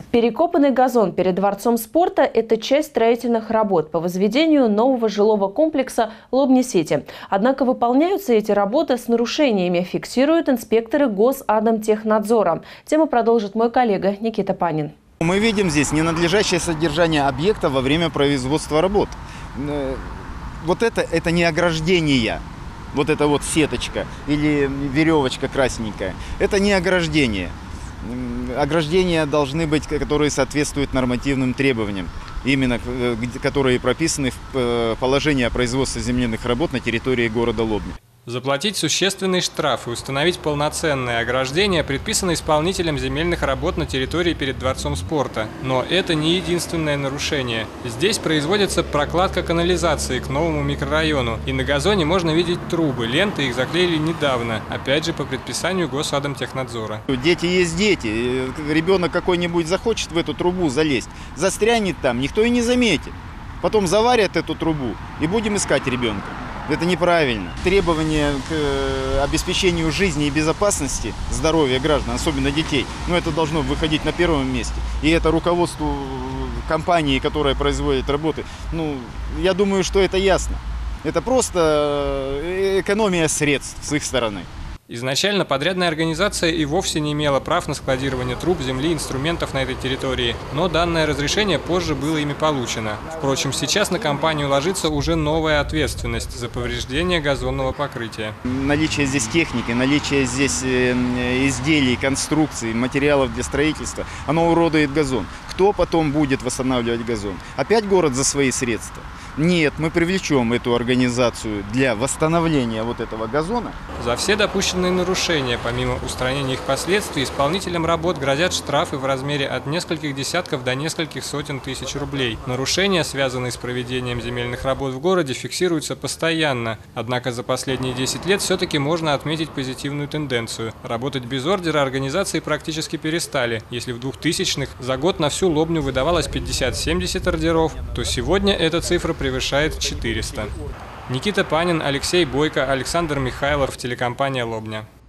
Перекопанный газон перед Дворцом спорта – это часть строительных работ по возведению нового жилого комплекса Лобни-Сити. Однако выполняются эти работы с нарушениями, фиксируют инспекторы Госатомтехнадзора. Тему продолжит мой коллега Никита Панин. Мы видим здесь ненадлежащее содержание объекта во время производства работ. Вот это не ограждение. Вот эта вот сеточка или веревочка красненькая. Это не ограждение. Ограждения должны быть, которые соответствуют нормативным требованиям, именно которые прописаны в положении о производстве земляных работ на территории города Лобни. Заплатить существенный штраф и установить полноценное ограждение предписано исполнителям земельных работ на территории перед Дворцом спорта. Но это не единственное нарушение. Здесь производится прокладка канализации к новому микрорайону. И на газоне можно видеть трубы. Ленты их заклеили недавно, опять же по предписанию Госатомтехнадзора. Дети есть дети. Ребенок какой-нибудь захочет в эту трубу залезть, застрянет там, никто и не заметит. Потом заварят эту трубу и будем искать ребенка. Это неправильно. Требования к обеспечению жизни и безопасности, здоровья граждан, особенно детей, это должно выходить на первом месте. И это руководству компании, которая производит работы, я думаю, что это ясно. Это просто экономия средств с их стороны. Изначально подрядная организация и вовсе не имела прав на складирование труб, земли, инструментов на этой территории, но данное разрешение позже было ими получено. Впрочем, сейчас на компанию ложится уже новая ответственность за повреждение газонного покрытия. Наличие здесь техники, наличие здесь изделий, конструкций, материалов для строительства, оно уродует газон. Кто потом будет восстанавливать газон? Опять город за свои средства? Нет, мы привлечем эту организацию для восстановления вот этого газона. За все допущенные нарушения, помимо устранения их последствий, исполнителям работ грозят штрафы в размере от нескольких десятков до нескольких сотен тысяч рублей. Нарушения, связанные с проведением земельных работ в городе, фиксируются постоянно. Однако за последние 10 лет все-таки можно отметить позитивную тенденцию. Работать без ордера организации практически перестали. Если в 2000-х за год на всю Лобню выдавалось 50-70 ордеров, то сегодня эта цифра превышает 400. Никита Панин, Алексей Бойко, Александр Михайлов, телекомпания «Лобня».